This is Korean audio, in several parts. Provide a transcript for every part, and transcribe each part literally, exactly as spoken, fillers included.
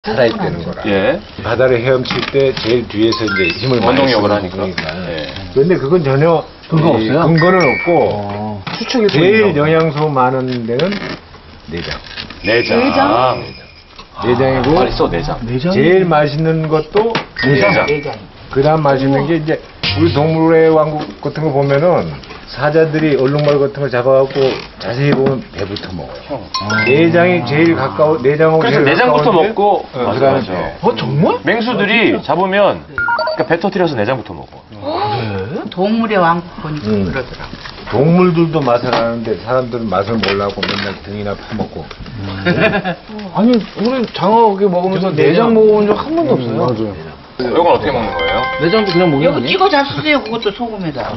살아있다는 거라. 예. 바다를 헤엄칠 때 제일 뒤에서 이제 힘을 많이 원동력을 쓰는 하니까. 거니까. 예. 그런데 그건 전혀 근거 없어요? 근거는 없고 어, 추측일 제일 영양소 많은 데는 내장. 내장. 내장? 내장이고 빨리 써, 내장. 내장? 제일 맛있는 것도 내장. 내장. 그다음 맛있는 게 이제 우리 동물의 왕국 같은 거 보면은 사자들이 얼룩말 같은 거 잡아갖고 자세히 보면 배부터 먹어요. 형. 내장이 제일 가까워 내장하고 그래서 제일 내장부터 가까운데, 먹고. 어, 맞아, 그다음에 맞아. 배. 어, 정말? 맹수들이 잡으면 그러니까 배 터뜨려서 내장부터 먹어. 그래? 동물의 왕국 보니까 음. 그러더라고. 동물들도 맛을 아는데 사람들은 맛을 몰라고 맨날 등이나 파먹고. 아니, 우리 장어게 먹으면서 근데 내장 내장- 먹어본 적 한 번도 없어요. 맞아요. 이건 어떻게 먹는 거예요? 내장도 그냥 먹는 거 여기 아니에요? 찍어 잡수세요. 그것도 소금에다.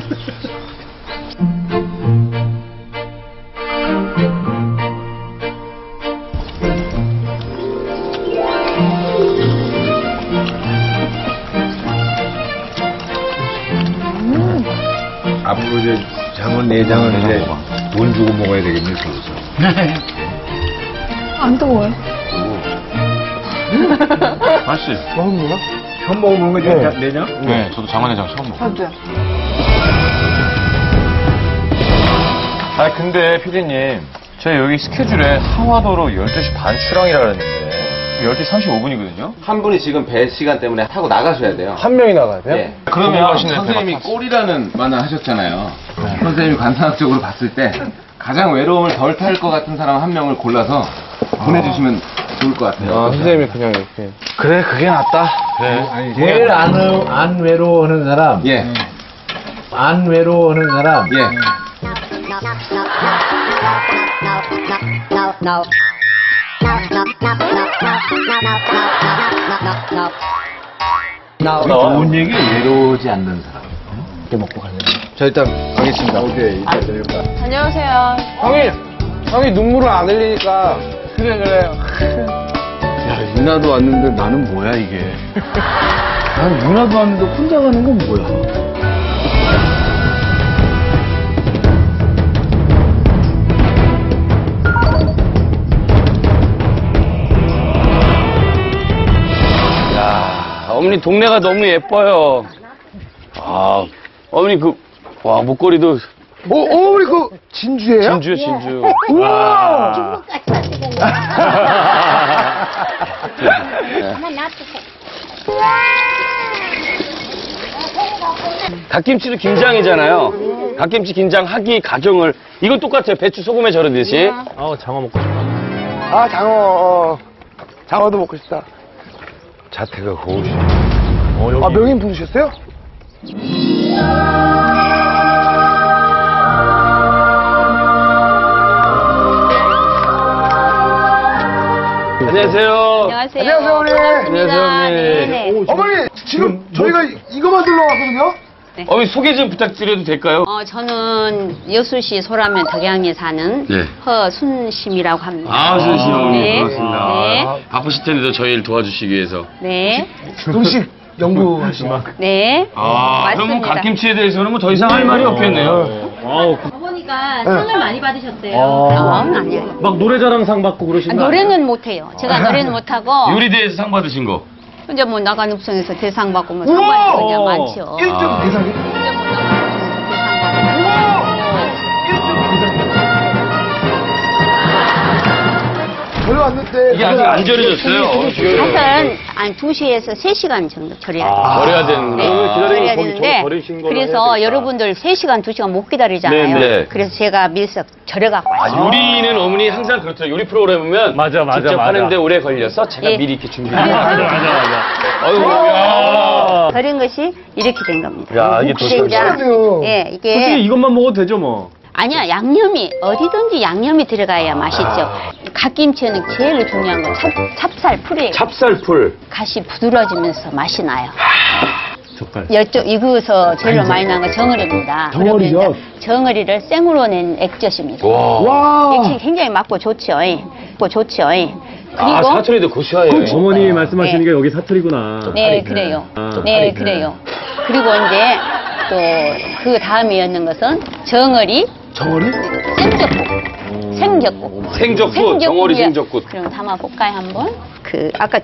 앞으로 이제 장어 내장은 이제 돈 주고 먹어야 되겠네, 슬슬. 안 뜨거워요? 맛있어. 먹는 거야? 처음 먹어보는 거지, 네. 내장? 네, 저도 장어 내장 처음 먹어요. 저도요. 아, 근데 피디님, 저희 여기 스케줄에 상화도로 열두 시 반 출항이라 그랬는데 열두 시 삼십오 분이거든요? 한 분이 지금 배 시간 때문에 타고 나가셔야 돼요. 한 명이 나가야 돼요? 예. 그러면 선생님이 꼴이라는 만화 하셨잖아요. 선생님이 관상학적으로 봤을 때 가장 외로움을 덜 탈 것 같은 사람 한 명을 골라서 보내주시면 좋을 것 같아요. 아, 선생님이 그냥 이렇게. 그래, 그게 낫다. 네. 아니, 제일 안, 안 외로워하는 사람. 예. 안 외로워하는 사람. 예. 우리 좋은 얘기 외로워하지 않는 사람. 이렇게 먹고 갈래요. 자, 일단 가겠습니다. 오케이, 이따 저녁가. 안녕하세요. 형이, 형이 눈물을 안 흘리니까. 그래, 그래. 야, 유나도 왔는데 나는 뭐야, 이게. 난 유나도 왔는데 혼자 가는 건 뭐야. 야, 어머니 동네가 너무 예뻐요. 아, 어머니 그, 와, 목걸이도 어, 어, 우리 그, 진주예요? 진주, 진주. 우와! 갓김치도 김장이잖아요. 갓김치 김장 하기 과정을, 이건 똑같아요. 배추 소금에 절이듯이. 아, 장어 먹고 싶다. 아, 장어, 어, 장어도 먹고 싶다. 자태가 고우시네. 아, 명인 부르셨어요? 안녕하세요. 안녕하세요. 안녕하세요, 어머니. 안녕하세요, 어머니. 네네. 어머니, 지금 저희가 이거 만들러 왔거든요? 어머니 소개 좀 부탁드려도 될까요? 어, 저는 여수시 소라면 덕양에 사는 네. 허순심이라고 합니다. 아, 순씨 어머니. 네. 반갑습니다. 네. 아, 바쁘실 텐데도 저희를 도와주시기 위해서. 네. 음식 연구하신 거. 네. 아, 그럼 뭐 맞습니다. 갓김치에 대해서는 뭐 더 이상 할 말이 없겠네요. 아우, 어머니가 상을 많이 받으셨대요. 아. 아, 아니에요. 막 노래자랑상 받고 그러신 아, 거 아니에요? 노래는 못해요. 제가 노래는 못하고. 요리대에서 상 받으신 거. 이제 뭐 나간읍성에서 대상 받고 뭐 상 받는 거 그냥 많죠. 일 등 아. 대상이? 이제 뭐 나간읍성에서 대상 받고. 저희 왔는데. 이게 아직 안 절여졌어요. 한, 한 두 시에서 세 시간 정도 절여야 돼요. 아, 절여야 되는 네, 거. 절여야 되는데, 그래서 여러분들 세 시간, 두 시간 못 기다리잖아요. 네, 네. 그래서 제가 밀서 절여갖고 아, 왔어요. 요리는 어머니 항상 그렇더라고요. 요리 프로그램 보면 맞아, 맞아, 직접 맞아. 하는데 오래 걸려서 제가 예. 미리 이렇게 준비를 맞아, 해요. 맞아, 맞아. 아유, 야. 절인 것이 이렇게 된 겁니다. 야, 이게 더 이제 신기하네요. 예, 이게. 이것만 먹어도 되죠, 뭐. 아니야, 양념이, 어디든지 양념이 들어가야 맛있죠. 갓김치는 제일 중요한 건 찹, 찹쌀 풀이에요. 찹쌀풀. 갓이 부드러지면서 맛이 나요. 젓갈. 이쪽, 이거서 제일 많이 나는 건 정어리입니다. 정어리요? 그러면 정어리를 생으로 낸 액젓입니다. 와. 와. 액젓이 굉장히 맑고 좋죠. 예. 맑고 좋죠. 예. 그리고 아, 사투리도 고시화예요. 어머니 말씀하시는 네. 게 여기 사투리구나. 네, 그래요. 아, 네, 그래요. 그리고 이제 또 그 다음이었는 것은 정어리, 정어리? 생젓국. 생적국. 생적국, 정어리 생적국. 그럼 담아볼까요, 한번? 그, 아까